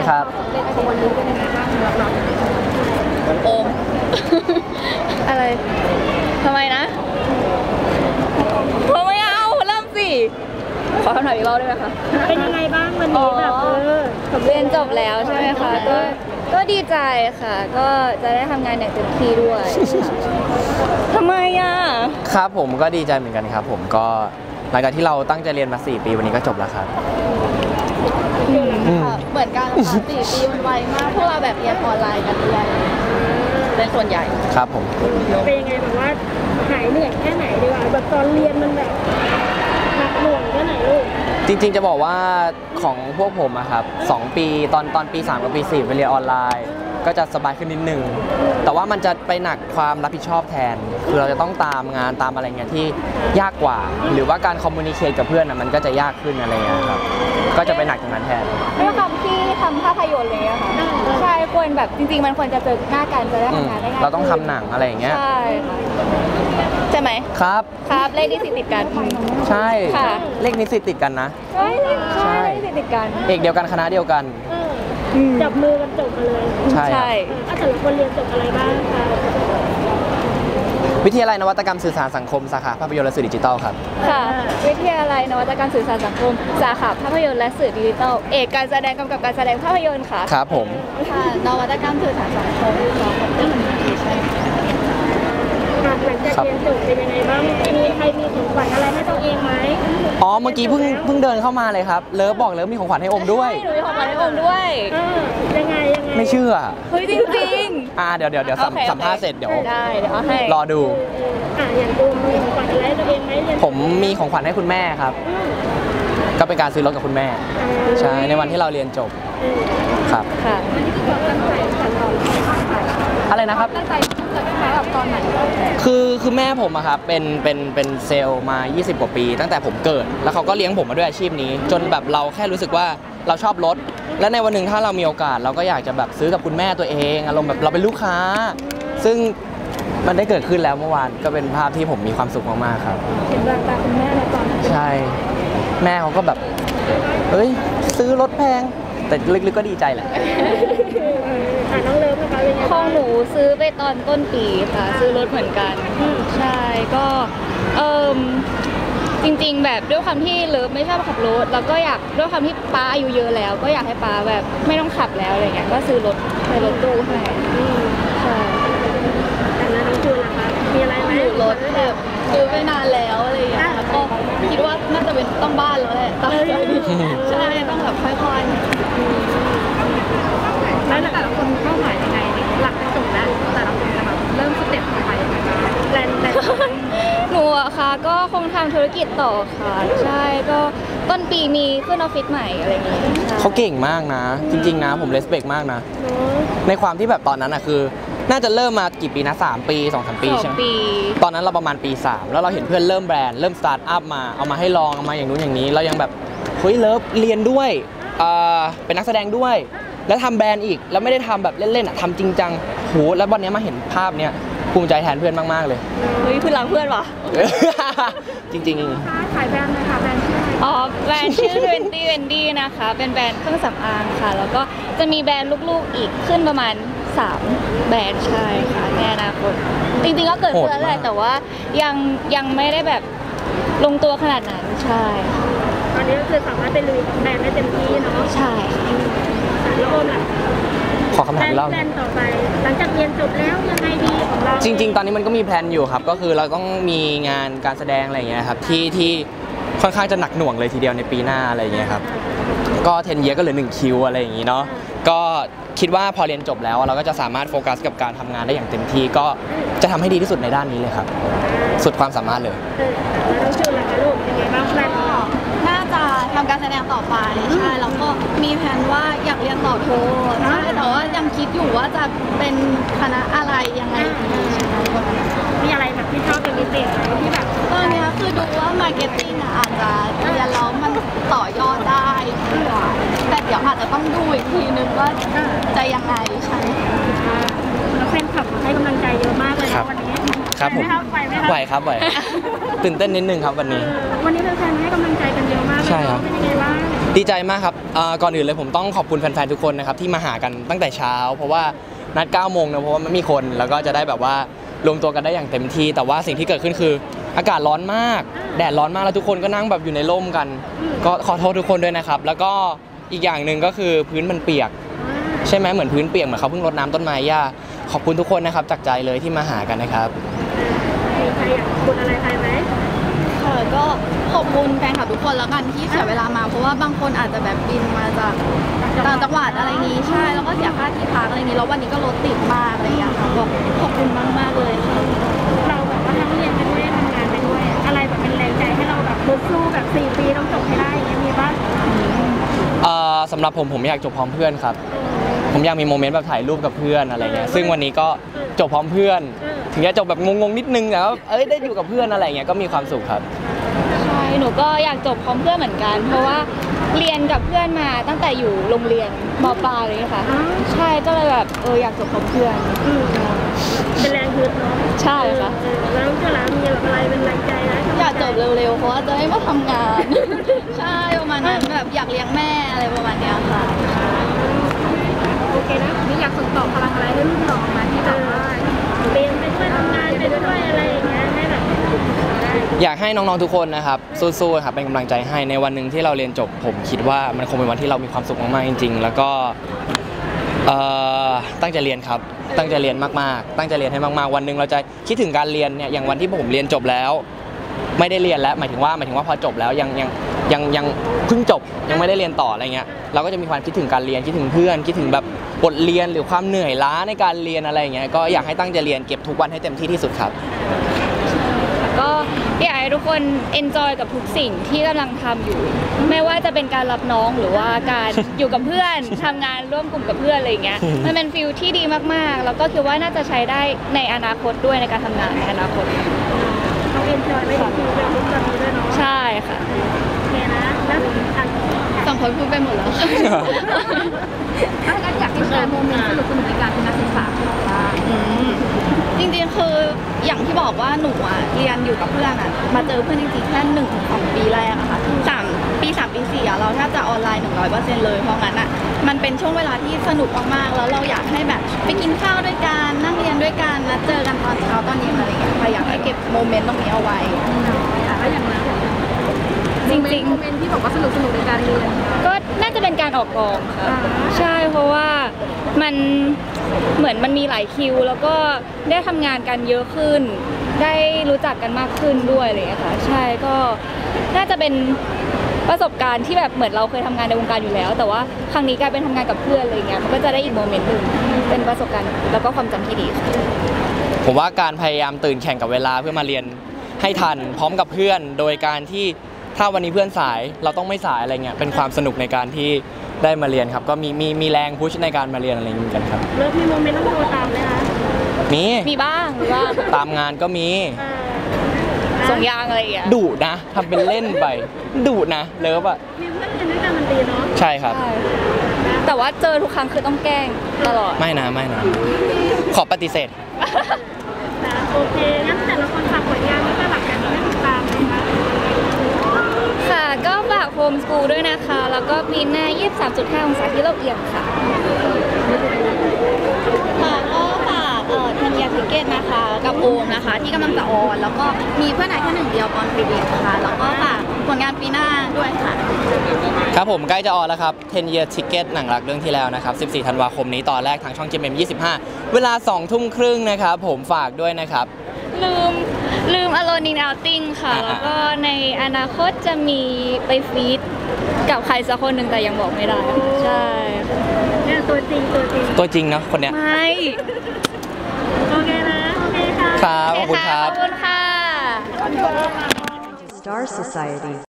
ครับเล่นของวันนี้เป็นยังไงบ้างรับโอมอะไรทำไมนะทำไมเอาเริ่มสิขอคำถามอีกรอบได้ไหมคะเป็นยังไงบ้างวันนี้แบบเรียนจบแล้วใช่ไหมคะก็ดีใจค่ะก็จะได้ทำงานอย่างเต็มที่ด้วยทำไมอ่ะครับผมก็ดีใจเหมือนกันครับผมก็หลังจากที่เราตั้งใจเรียนมา4 ปีวันนี้ก็จบแล้วครับเหมือนกันค่ะ4 ปีมันไวมากพวกเราแบบเรียนออนไลน์กันด้วยเป็นส่วนใหญ่ครับผมเป็นยังไงแบบว่าหายเหนื่อยแค่ไหนดีกว่าแบบตอนเรียนมันแบบหนักหน่วงแค่ไหนลูกจริงๆจะบอกว่าของพวกผมอะครับ2 ปีตอนปี 3กับปี 4ไปเรียนออนไลน์ก็จะสบายขึ้นนิดนึงแต่ว่ามันจะไปหนักความรับผิดชอบแทนคือเราจะต้องตามงานตามอะไรเงี้ยที่ยากกว่าหรือว่าการคอมมูนิเคชกับเพื่อนอะมันก็จะยากขึ้นอะไรเงี้ยครับก็จะไปหนักตรงนั้นแทนด้วยความที่ทำภาพยนตร์เลยอะค่ะใช่ควรแบบจริงๆมันควรจะเจอหน้ากันจะได้ทำงานได้ง่ายเราต้องทำหนังอะไรอย่างเงี้ยใช่ไหมครับเลขนิสิตติดกันใช่เลขนิสิตติดกันนะใช่นิสิตติดกันเอกเดียวกันคณะเดียวกันจับมือกันจบมาเลยใช่แต่ละคนเรียนจบอะไรบ้างคะวิทยาลัยนวัตกรรมสื่อสารสังคมสาขาภาพยนตร์และสื่อดิจิทัลครับค่ะวิทยาลัยนวัตกรรมสื่อสารสังคมสาขาภาพยนตร์และสื่อดิจิทัลเอกการแสดงกำกับการแสดงภาพยนตร์ค่ะครับผมค่ะนวัตกรรมสื่อสารสังคมเรื่องนี้ใช่หลังจากเรียนจบเป็นยังไงบ้างมีใครมีของขวัญอะไรให้ตัวเองไหมอ๋อเมื่อกี้เพิ่งเดินเข้ามาเลยครับเลิฟบอกเลิฟมีของขวัญให้อมด้วยหนูมีของขวัญให้อมด้วยยังไงไม่เชื่อเฮ้ยจริงๆเดี๋ยวสัมภาษณ์เสร็จเดี๋ยวเอาให้รอดูอย่างดูมีของขวัญอะไรให้ตัวเองไหมผมมีของขวัญให้คุณแม่ครับก็เป็นการซื้อรถกับคุณแม่ใช่ในวันที่เราเรียนจบครับค่ะอะไรนะครับตั้งใจจะไปแบบตอนไหนคือแม่ผมอะครับเป็นเซลล์มา20 กว่าปีตั้งแต่ผมเกิดแล้วเขาก็เลี้ยงผมมาด้วยอาชีพนี้จนแบบเราแค่รู้สึกว่าเราชอบรถและในวันหนึ่งถ้าเรามีโอกาสเราก็อยากจะแบบซื้อกับคุณแม่ตัวเองอารมณ์แบบเราเป็นลูกค้าซึ่งมันได้เกิดขึ้นแล้วเมื่อวานก็เป็นภาพที่ผมมีความสุขมากๆครับเห็นแววตาคุณแม่ในตอนนั้นใช่แม่เขาก็แบบเฮ้ยซื้อรถแพงแต่ลึกๆก็ดีใจแหละน้องเลิฟนะคะเป็นไงของหนูซื้อไปตอนต้นปีค่ะซื้อรถเหมือนกันใช่ก็จริงๆแบบด้วยความที่เลิฟไม่ชอบขับรถแล้วก็อยากด้วยความที่ป้าอายุเยอะแล้วก็อยากให้ป้าแบบไม่ต้องขับแล้วอะไรเงี้ยก็ซื้อรถตู้ให้ใช่แล้วน้องจูนล่ะคะมีอะไรไหมรถแบบซื้อไปนานแล้วอะไรอย่างเงี้ยก็คิดว่าน่าจะเป็นต้องบ้านแล้วแหละใช่ต้องแบบค่อยๆแล้วแต่ละคนเข้าหมายยังไงหลักจบแล้วแต่ละคนจะแบบเริ่มสเต็ปต่อไปแลนหนูอะค่ะก็คงทำธุรกิจต่อค่ะใช่ก็ต้นปีมีขึ้นออฟฟิศใหม่อะไรอย่างเงี้ยเขาเก่งมากนะจริงๆนะผมเลสเปกมากนะในความที่แบบตอนนั้นอะคือน่าจะเริ่มมากี่ปีนะ3 ปี 2-3 ปีใช่ไหมตอนนั้นเราประมาณปี 3แล้วเราเห็นเพื่อนเริ่มแบรนด์เริ่มสตาร์ทอัพมาเอามาให้ลองเอามาอย่างนู้นอย่างนี้เรายังแบบเฮ้ยเลิฟเรียนด้วยเป็นนักแสดงด้วยแล้วทำแบรนด์อีกแล้วไม่ได้ทำแบบเล่นๆอ่ะทำจริงจังโหแล้ววันนี้มาเห็นภาพเนี้ยภูมิใจแทนเพื่อนมากๆเลยเฮ้ยคือรักเพื่อนวะจริงๆขายแบรนด์นะคะแบรนด์ชื่อแบรนด์ชื่อ2020นะคะเป็นแบรนด์เครื่องสำอางค่ะแล้วก็จะมีแบรนด์ลูกๆอีกขึ้นประมาณ3 แบรนด์ใช่ค่ะในอนาคตจริงๆก็เกิดขึ้นแล้วแหละแต่ว่ายังไม่ได้แบบลงตัวขนาดนั้นใช่ตอนนี้ก็คือสามารถไปลุยแบรนด์ได้เต็มที่เนาะใช่แล้วโอมล่ะขอคำถามเล่าแพลนต่อไปหลังจากเรียนจบแล้วยังไงดีของเราจริงๆตอนนี้มันก็มีแพลนอยู่ครับก็คือเราต้องมีงานการแสดงอะไรอย่างเงี้ยครับที่ค่อนข้างจะหนักหน่วงเลยทีเดียวในปีหน้าอะไรอย่างเงี้ยครับก็10 yearก็เหลือ1 คิวอะไรอย่างงี้เนาะก็คิดว่าพอเรียนจบแล้วเราก็จะสามารถโฟกัสกับการทำงานได้อย่างเต็มที่ก็จะทำให้ดีที่สุดในด้านนี้เลยครับสุดความสามารถเลยแล้วน้องจูนล่ะคะลูกยังไงบ้างแพลนน่าจะทำการแสดงต่อไปใช่แล้วก็มีแผนว่าอยากเรียนต่อโทใช่แต่ว่ายังคิดอยู่ว่าจะเป็นคณะอะไรยังไงมีอะไรแบบที่ชอบเป็นพิเศษไหมที่แบบตอนนี้คือดูว่ามาร์เก็ตติ้งอาจจะเรียนแล้วมันต่อยอดได้แต่เดี๋ยวอาจจะต้องดูอีกทีนึงว่าจะยังไงใช่แล้วแฟนคลับให้กำลังใจเยอะมากเลยวันนี้ครับผมไหวครับตื่นเต้นนิดนึงครับวันนี้แฟนให้กำลังใจกันเยอะมากใช่ครับเป็นยังไงบ้างดีใจมากครับก่อนอื่นเลยผมต้องขอบคุณแฟนๆทุกคนนะครับที่มาหากันตั้งแต่เช้าเพราะว่านัด9 โมงนะเพราะว่าไม่มีคนแล้วก็จะได้แบบว่ารวมตัวกันได้อย่างเต็มที่แต่ว่าสิ่งที่เกิดขึ้นคืออากาศร้อนมากแดดร้อนมากแล้วทุกคนก็นั่งแบบอยู่ในร่มกันก็ขอโทษทุกคนด้วยนะครับแล้วก็อีกอย่างหนึ่งก็คือพื้นมันเปียกใช่ไหมเหมือนพื้นเปียกเหมือนเขาเพิ่งรดน้ำต้นไม้ย่าขอบคุณทุกคนนะครับจากใจเลยที่มาหากันนะครับมีใครอยากขอบคุณอะไรใครไหมค่ะก็ขอบคุณแฟนคลับทุกคนแล้วกันที่เสียเวลามาเพราะว่าบางคนอาจจะแบบบินมาจากต่างจังหวัดอะไรนี้ใช่แล้วก็เสียค่าที่พักอะไรนี้แล้ววันนี้ก็รถติดมากอะไรอย่างเงี้ยค่ะก็ขอบคุณมากๆเลยค่ะเราแบบว่าทั้งเรียนไปด้วยทำงานไปด้วยอะไรแบบเป็นแรงใจให้เราแบบฮึดสู้แบบ4 ปีต้องจบให้ได้อย่างเงี้ยมีบ้างสำหรับผมอยากจบพร้อมเพื่อนครับผมอยากมีโมเมนต์แบบถ่ายรูปกับเพื่อนอะไรเงี้ยซึ่งวันนี้ก็จบพร้อมเพื่อนถึงจะจบแบบงงๆนิดนึงแต่ว่าได้อยู่กับเพื่อนอะไรเงี้ยก็มีความสุขครับใช่หนูก็อยากจบพร้อมเพื่อนเหมือนกัน เพราะว่าเรียนกับเพื่อนมาตั้งแต่อยู่โรงเรียนม.ปลายเลยค่ะใช่ก็เลยแบบอยากจบพร้อมเพื่อนเป็นแรงฮึดเนาะใช่ค่ะแล้วจะร้านมีแบบอะไรเป็นแรงใจนะอยากจบเร็วๆเพราะว่าจะได้มาทำงาน ใช่ประมาณนั้นแบบอยากเลี้ยงแม่อะไรประมาณเนี้ยค่ะโอเคนะนี่อยากส่งต่อพลังอะไรให้รุ่นน้องมาที่แบบว่าเรียนไปด้วยทำงานไปด้วยอะไรอย่างเงี้ยให้แบบได้อยากให้น้องๆทุกคนนะครับสู้ๆครับเป็นกำลังใจให้ในวันหนึ่งที่เราเรียนจบผมคิดว่ามันคงเป็นวันที่เรามีความสุขมากๆจริงๆแล้วก็ตั้งใจเรียนครับตั้งใจเรียนมากๆตั้งใจเรียนให้มากๆวันหนึ่งเราจะคิดถึงการเรียนเนี่ยอย่างวันที่ผมเรียนจบแล้วไม่ได้เรียนแล้วหมายถึงว่าพอจบแล้วยังเพิ่งจบยังไม่ได้เรียนต่ออะไรเงี้ยเราก็จะมีความคิดถึงการเรียนคิดถึงเพื่อนคิดถึงแบบบทเรียนหรือความเหนื่อยล้าในการเรียนอะไรเงี้ยก็อยากให้ตั้งใจเรียนเก็บทุกวันให้เต็มที่ที่สุดครับก็อยากให้ทุกคน enjoy กับทุกสิ่งที่กำลังทำอยู่ ไม่ว่าจะเป็นการรับน้องหรือว่าการอยู่กับเพื่อนทำงานร่วมกลุ่มกับเพื่อนอะไรอย่างเงี้ยมันเป็นฟิลที่ดีมากๆ แล้วก็คิดว่าน่าจะใช้ได้ในอนาคตด้วยในการทำงานในอนาคตเขาเอ็นจอยไม่ได้คิวแบบรุ่นแบบนี้ด้วยเนาะใช่ค่ะโอเคนะแล้วสองคนพูดไปหมดแล้วค่ะถ้างั้นอยากให้แชร์โมเมนต์สนุกๆในการเป็นนักศึกษาของเราบ้างจริงๆคืออย่างที่บอกว่าหนูเรียนอยู่กับเพื่อนมาเจอเพื่อนจริงๆแค่1-2 ปีแรกอะค่ะ3 ปี 3 ปี 4เราแทบจะออนไลน์ 100% เลยเพราะงั้นมันเป็นช่วงเวลาที่สนุกมากๆแล้วเราอยากให้แบบไปกินข้าวด้วยกันนั่งเรียนด้วยกันนัดเจอกันตอนเช้าตอนเย็นอะไรอย่างเงี้ยค่ะอยากให้เก็บโมเมนต์ตรงนี้เอาไว้แล้วอย่างนั้นจริงๆโมเมนต์ที่บอกว่าสนุกในการเรียนก็น่าจะเป็นการออกกองค่ะใช่เพราะว่ามันเหมือนมันมีหลายคิว แล้วก็ได้ทำงานกันเยอะขึ้น ได้รู้จักกันมากขึ้นด้วยอะไรอย่างเงี้ยค่ะใช่ก็น่าจะเป็นประสบการณ์ที่แบบเหมือนเราเคยทำงานในวงการอยู่แล้ว แต่ว่าครั้งนี้กลายเป็นทำงานกับเพื่อนอะไรอย่างเงี้ยมันก็จะได้อีกโมเมนต์หนึ่งเป็นประสบการณ์แล้วก็ความจำที่ดีค่ะผมว่าการพยายามตื่นแข่งกับเวลาเพื่อมาเรียนให้ทันพร้อมกับเพื่อน โดยการที่ถ้าวันนี้เพื่อนสายเราต้องไม่สายอะไรเงี้ยเป็นความสนุกในการที่ได้มาเรียนครับก็มีแรงพุชในการมาเรียนอะไรอย่างนี้กันครับเลิฟมีโมเมนต์ต้องโทรตามไหมคะมีบ้างหรือว่าตามงานก็มีส่งยางอะไรอย่างเงี้ยดุนะทำเป็นเล่นไปดุนะเลิฟอ่ะมีเพื่อนเรียนด้วยกันมันดีเนาะใช่ครับใช่แต่ว่าเจอทุกครั้งคือต้องแกล้งตลอดไม่นะขอปฏิเสธโอเคงั้นแต่ละคนฝากผลงานแล้วก็หลักการให้ติดตามเลยค่ะค่ะก็ฝากโฮมสกูลด้วยนะคะ แล้วก็ปีหน้า 23.5 องศาที่เราเอียงค่ะ ค่ะก็ฝากเทนเนียทิเกตนะคะกับโอมนะคะ ที่กำลังจะออน แล้วก็มีเพื่อนไหนแค่หนึ่งเดียวตอนปีเดียวค่ะ แล้วก็ฝากผลงานปีหน้าด้วยค่ะครับผมใกล้จะออนแล้วครับ 10 Year Ticket หนังรักเรื่องที่แล้วนะครับ 14 ธันวาคมนี้ตอนแรกทางช่อง GMM 25 เวลา 20:30 นะครับผมฝากด้วยนะครับลืม Alone in Outing ค่ะ แล้วก็ในอนาคตจะมีไปฟีดกับใครสักคนหนึ่งแต่ยังบอกไม่ได้ ใช่เนี่ยตัวจริงตัวจริงเนาะคนเนี้ยไม่โอเคนะโอเคค่ะครับขอบคุณครับขอบคุณค่ะ Star Society.